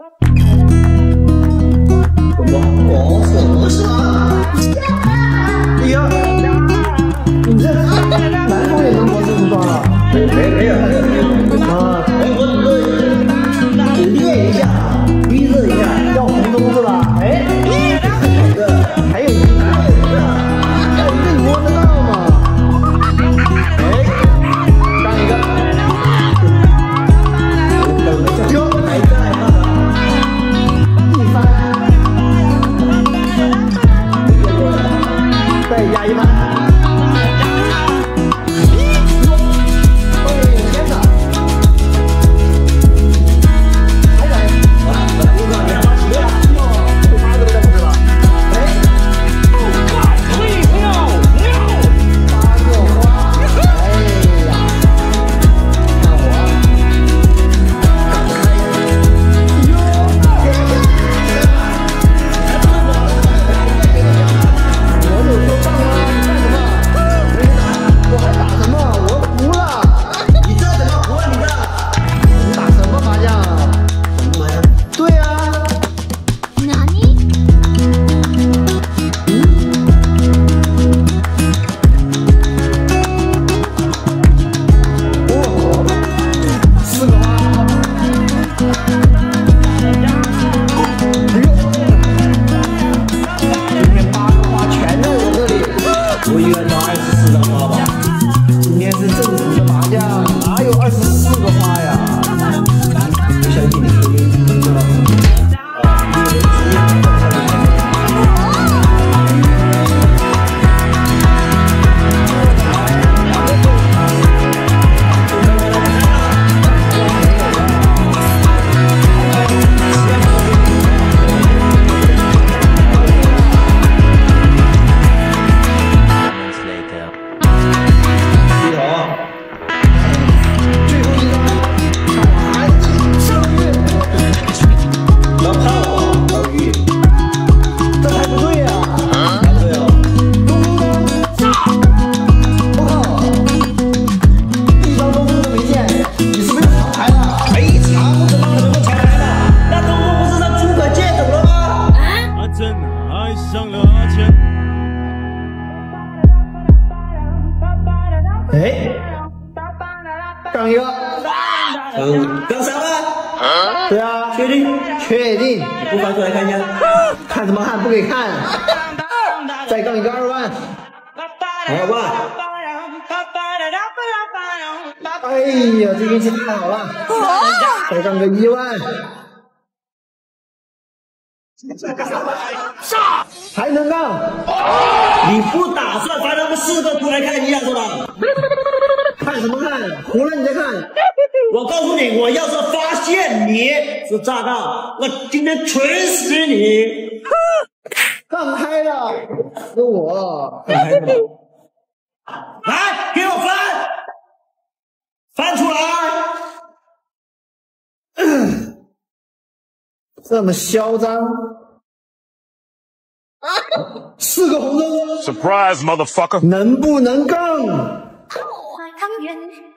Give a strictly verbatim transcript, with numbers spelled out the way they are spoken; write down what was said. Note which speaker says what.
Speaker 1: 我我火是吗？哎呀，你这南方也能模式服装了？没没没有没有没有啊！哎，我我练一下，逼热一下，要红中是吧？哎，还有一个，还有一个，还有一个，还有一个你摸得到吗？哎，刚一个，哟，来一个来吧。 再加一盘，后面有先生，还来，我我来，我告诉你，八十六，会发这个的不知道？哎，八个花，哎呀，看我，我还打什么？我服了！你这怎么服啊？你这？你打什么麻将？什么麻将？对啊。哪里？哦，四个花。哎呦，今天八个花全在我这里，我应该拿二十四张花吧。 今天是正常的麻将，哪有二十四个花呀？不相信你可以知道。哎，刚一个，嗯，刚三万，对啊，确定，确定，你不翻出来看一下，看什么看？不给看，再杠一个二万，二万，哎呀，这运气太好了，再杠个一万，杀，还能杠，你不打算翻他们四个出来看一下是吧？看什么看？胡了你再看！我告诉你，我要是发现你是炸弹，我今天锤死你！放开了，是我放开了。来，给我翻，翻出来！这么嚣张，四个红中
Speaker 2: ，surprise motherfucker，
Speaker 1: 能不能杠？
Speaker 3: 汤圆。